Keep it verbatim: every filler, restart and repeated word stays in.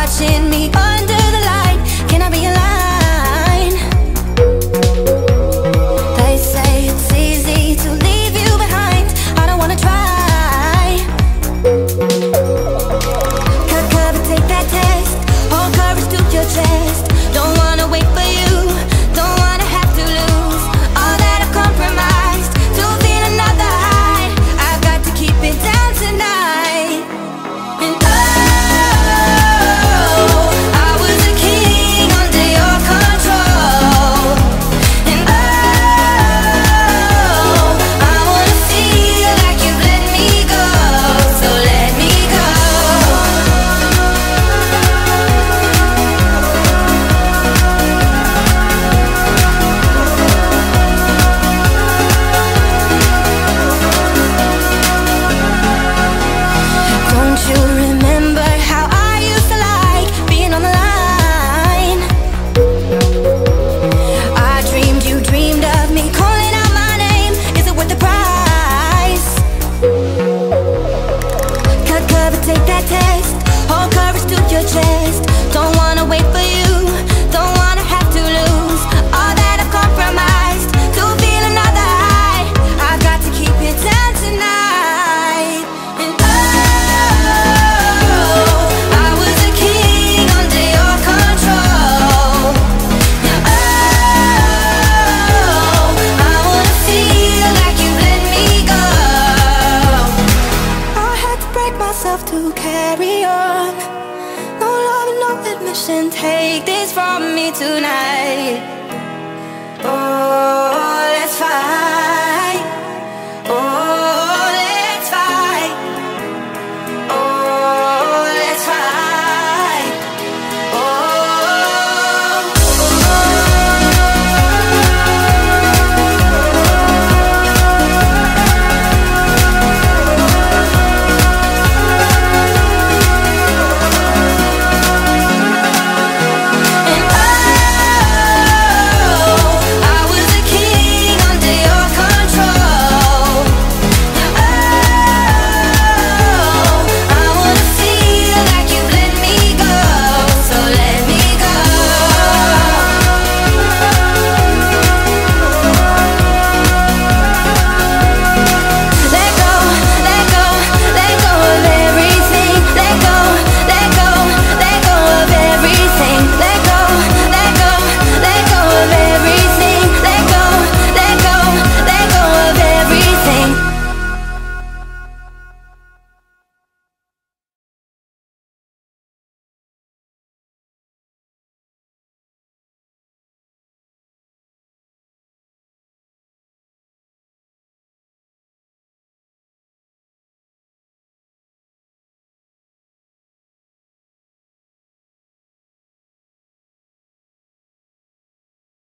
watching me under the light. Can I be a line? They say it's easy to leave you behind. I don't wanna try. Cut cover, take that test. Hold courage to your chest. Don't wanna wait for you. Don't wanna have to lose all that I've compromised to feel another high. I've got to keep it down tonight. And oh, I was a king under your control. And oh, I wanna feel like you've let me go. So let me go. Don't you remember how I used to like being on the line? I dreamed you dreamed of me calling out my name. Is it worth the price? Cut cover, take that test. Hold courage to your chest. Don't wanna wait for you. Don't wanna have to lose all that I've compromised to feel another high. I've got to keep it down tonight. And oh, I was a king under your control. And oh, I wanna feel like you've let me go. I had to break myself to carry on. No love and no admission. Take this from me tonight. Oh.